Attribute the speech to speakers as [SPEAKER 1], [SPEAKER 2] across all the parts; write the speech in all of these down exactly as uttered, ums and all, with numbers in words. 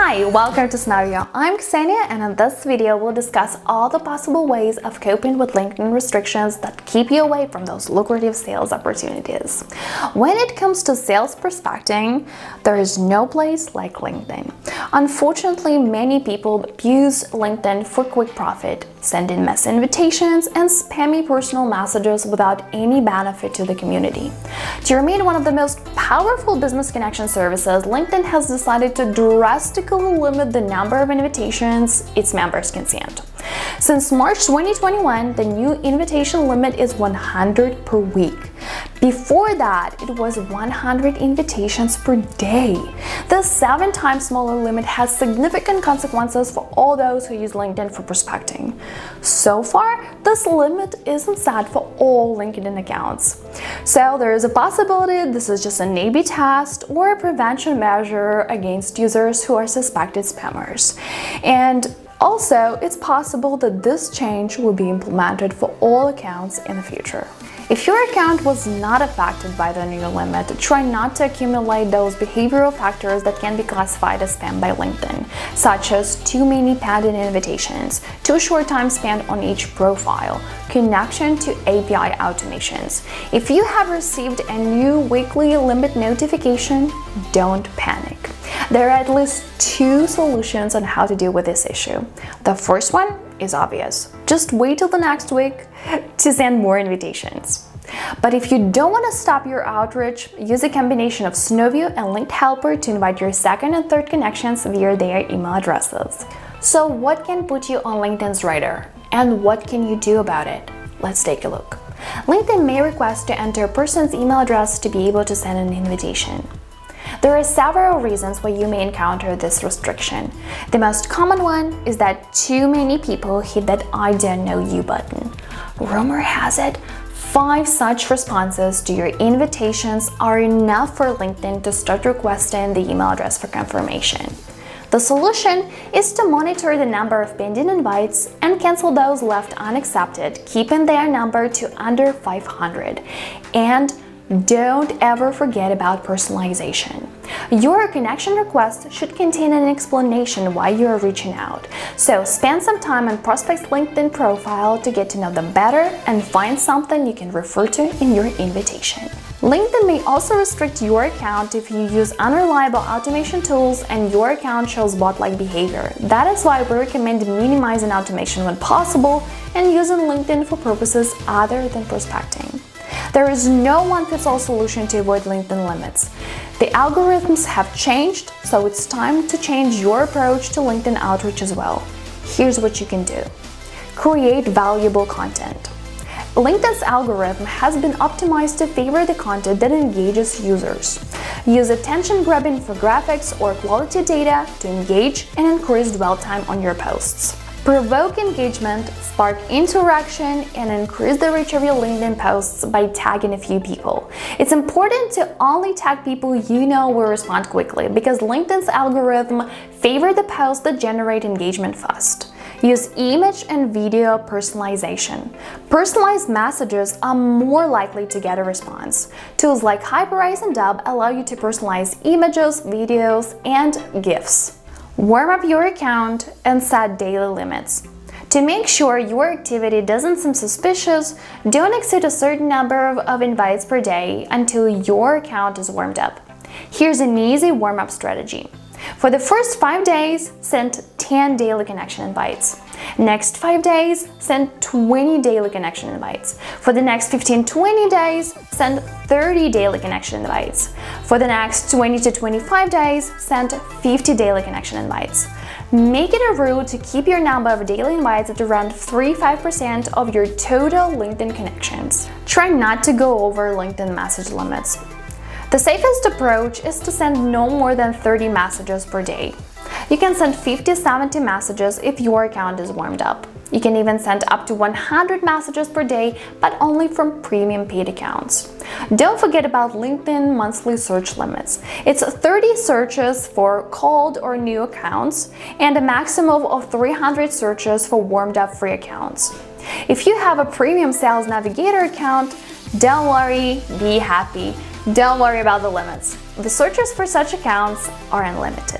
[SPEAKER 1] Hi, welcome to Scenario. I'm Ksenia, and in this video we'll discuss all the possible ways of coping with LinkedIn restrictions that keep you away from those lucrative sales opportunities. When it comes to sales prospecting, there is no place like LinkedIn. Unfortunately, many people abuse LinkedIn for quick profit, send in mass invitations and spammy personal messages without any benefit to the community. To remain one of the most powerful business connection services, LinkedIn has decided to drastically limit the number of invitations its members can send. Since March twenty twenty-one, the new invitation limit is one hundred per week. Before that, it was one hundred invitations per day. The seven times smaller limit has significant consequences for all those who use LinkedIn for prospecting. So far, this limit isn't set for all LinkedIn accounts. So there is a possibility this is just an A B test or a prevention measure against users who are suspected spammers. And also, it's possible that this change will be implemented for all accounts in the future. If your account was not affected by the new limit, try not to accumulate those behavioral factors that can be classified as spam by LinkedIn, such as too many pending invitations, too short time spent on each profile, connection to A P I automations. If you have received a new weekly limit notification, don't panic. There are at least two solutions on how to deal with this issue. The first one is obvious. Just wait till the next week to send more invitations. But if you don't want to stop your outreach, use a combination of Snowview and Linked Helper to invite your second and third connections via their email addresses. So what can put you on LinkedIn's radar? And what can you do about it? Let's take a look. LinkedIn may request to enter a person's email address to be able to send an invitation. There are several reasons why you may encounter this restriction. The most common one is that too many people hit that I don't know you button. Rumor has it, five such responses to your invitations are enough for LinkedIn to start requesting the email address for confirmation. The solution is to monitor the number of pending invites and cancel those left unaccepted, keeping their number to under five hundred. And don't ever forget about personalization. Your connection request should contain an explanation why you are reaching out. So spend some time on prospect's LinkedIn profile to get to know them better and find something you can refer to in your invitation. LinkedIn may also restrict your account if you use unreliable automation tools and your account shows bot-like behavior. That is why we recommend minimizing automation when possible and using LinkedIn for purposes other than prospecting. There is no one-fits-all solution to avoid LinkedIn limits. The algorithms have changed, so it's time to change your approach to LinkedIn outreach as well. Here's what you can do. Create valuable content. LinkedIn's algorithm has been optimized to favor the content that engages users. Use attention-grabbing infographics or quality data to engage and increase dwell time on your posts. Provoke engagement, spark interaction, and increase the reach of your LinkedIn posts by tagging a few people. It's important to only tag people you know will respond quickly because LinkedIn's algorithm favors the posts that generate engagement fast. Use image and video personalization. Personalized messages are more likely to get a response. Tools like Hyperize and Dub allow you to personalize images, videos, and GIFs. Warm up your account and set daily limits. To make sure your activity doesn't seem suspicious, don't exceed a certain number of, of invites per day until your account is warmed up. Here's an easy warm-up strategy. For the first five days, send ten daily connection invites. Next five days, send twenty daily connection invites. For the next fifteen to twenty days, send thirty daily connection invites. For the next twenty to twenty-five days, send fifty daily connection invites. Make it a rule to keep your number of daily invites at around three to five percent of your total LinkedIn connections. Try not to go over LinkedIn message limits. The safest approach is to send no more than thirty messages per day. You can send fifty to seventy messages if your account is warmed up. You can even send up to one hundred messages per day, but only from premium paid accounts. Don't forget about LinkedIn monthly search limits. It's thirty searches for cold or new accounts and a maximum of three hundred searches for warmed up free accounts. If you have a premium Sales Navigator account, don't worry, be happy. Don't worry about the limits. The searches for such accounts are unlimited.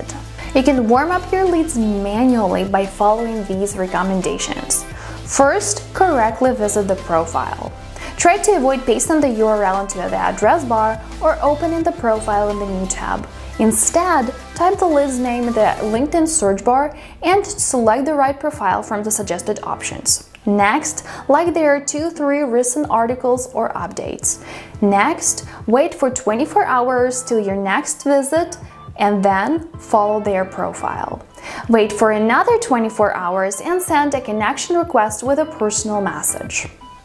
[SPEAKER 1] You can warm up your leads manually by following these recommendations. First, correctly visit the profile. Try to avoid pasting the U R L into the address bar or opening the profile in the new tab. Instead, type the lead's name in the LinkedIn search bar and select the right profile from the suggested options. Next, like their two to three recent articles or updates. Next, wait for twenty-four hours till your next visit and then follow their profile. Wait for another twenty-four hours and send a connection request with a personal message.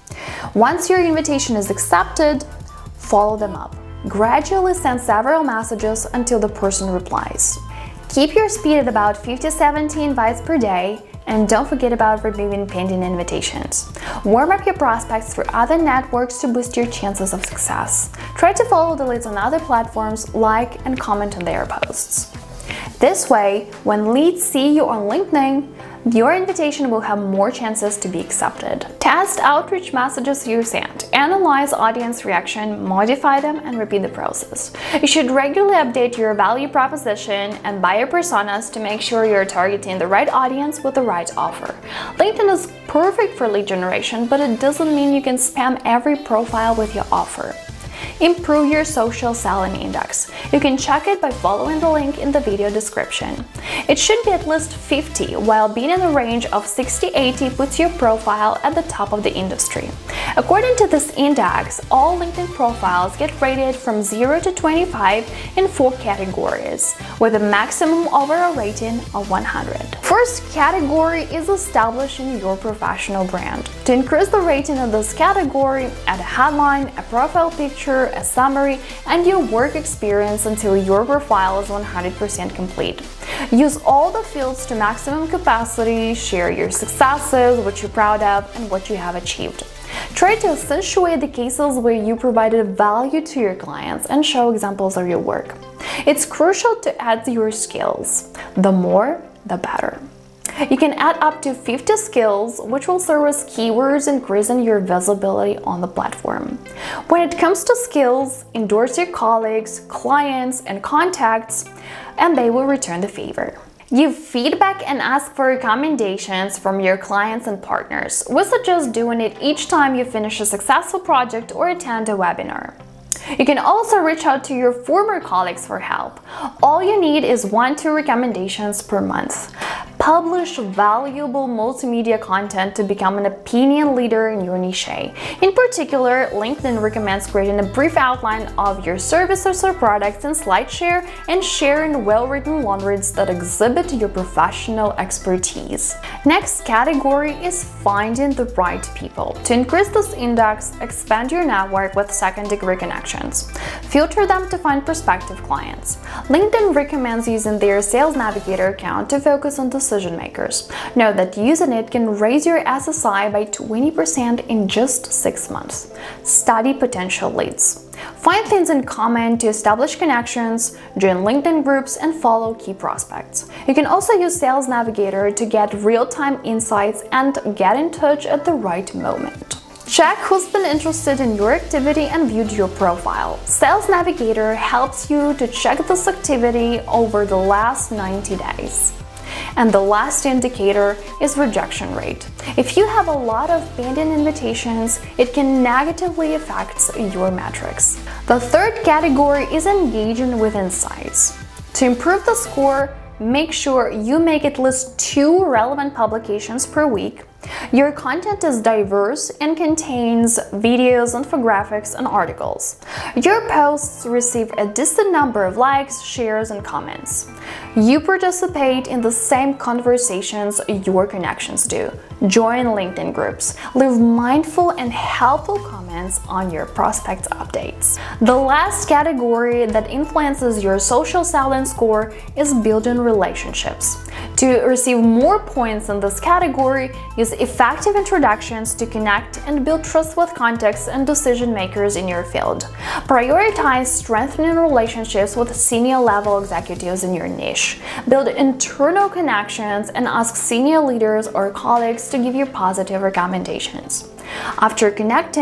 [SPEAKER 1] Once your invitation is accepted, follow them up. Gradually send several messages until the person replies. Keep your speed at about fifty to seventy invites per day, and don't forget about removing pending invitations. Warm up your prospects through other networks to boost your chances of success. Try to follow the leads on other platforms, like and comment on their posts. This way, when leads see you on LinkedIn, your invitation will have more chances to be accepted. Test outreach messages you send, analyze audience reaction, modify them, and repeat the process. You should regularly update your value proposition and buyer personas to make sure you're targeting the right audience with the right offer. LinkedIn is perfect for lead generation, but it doesn't mean you can spam every profile with your offer. Improve your social selling index. You can check it by following the link in the video description. It should be at least fifty, while being in the range of sixty to eighty puts your profile at the top of the industry. According to this index, all LinkedIn profiles get rated from zero to twenty-five in four categories, with a maximum overall rating of one hundred. First category is establishing your professional brand. To increase the rating of this category, add a headline, a profile picture, a summary, and your work experience until your profile is one hundred percent complete. Use all the fields to maximum capacity, share your successes, what you're proud of, and what you have achieved. Try to accentuate the cases where you provided value to your clients and show examples of your work. It's crucial to add your skills. The more, the better. You can add up to fifty skills, which will serve as keywords, increasing your visibility on the platform. When it comes to skills, endorse your colleagues, clients, and contacts, and they will return the favor. Give feedback and ask for recommendations from your clients and partners. We suggest doing it each time you finish a successful project or attend a webinar. You can also reach out to your former colleagues for help. All you need is one to two recommendations per month. Publish valuable multimedia content to become an opinion leader in your niche. In particular, LinkedIn recommends creating a brief outline of your services or products in SlideShare and sharing well-written long reads that exhibit your professional expertise. Next category is finding the right people. To increase this index, expand your network with second-degree connections. Filter them to find prospective clients. LinkedIn recommends using their Sales Navigator account to focus on decision makers. Note that using it can raise your S S I by twenty percent in just six months. Study potential leads. Find things in common to establish connections, join LinkedIn groups, and follow key prospects. You can also use Sales Navigator to get real-time insights and get in touch at the right moment. Check who's been interested in your activity and viewed your profile. Sales Navigator helps you to check this activity over the last ninety days. And the last indicator is rejection rate. If you have a lot of pending invitations, it can negatively affect your metrics. The third category is engaging with insights. To improve the score, make sure you make at least two relevant publications per week. Your content is diverse and contains videos, infographics, and articles. Your posts receive a decent number of likes, shares, and comments. You participate in the same conversations your connections do. Join LinkedIn groups. Leave mindful and helpful comments on your prospects' updates. The last category that influences your social selling score is building relationships. To receive more points in this category, use effective introductions to connect and build trust with contacts and decision makers in your field. Prioritize strengthening relationships with senior level executives in your niche. Build internal connections and ask senior leaders or colleagues to give you positive recommendations. After connecting,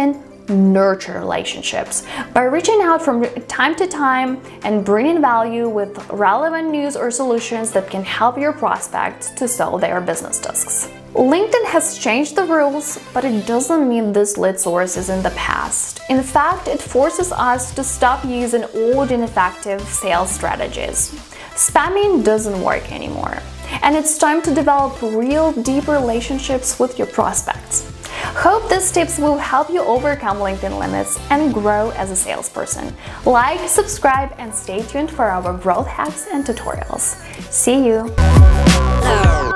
[SPEAKER 1] nurture relationships by reaching out from time to time and bringing value with relevant news or solutions that can help your prospects to solve their business tasks. LinkedIn has changed the rules, but it doesn't mean this lead source is in the past. In fact, it forces us to stop using old ineffective sales strategies. Spamming doesn't work anymore, and it's time to develop real, deep relationships with your prospects. Hope these tips will help you overcome LinkedIn limits and grow as a salesperson. Like, subscribe, and stay tuned for our growth hacks and tutorials. See you!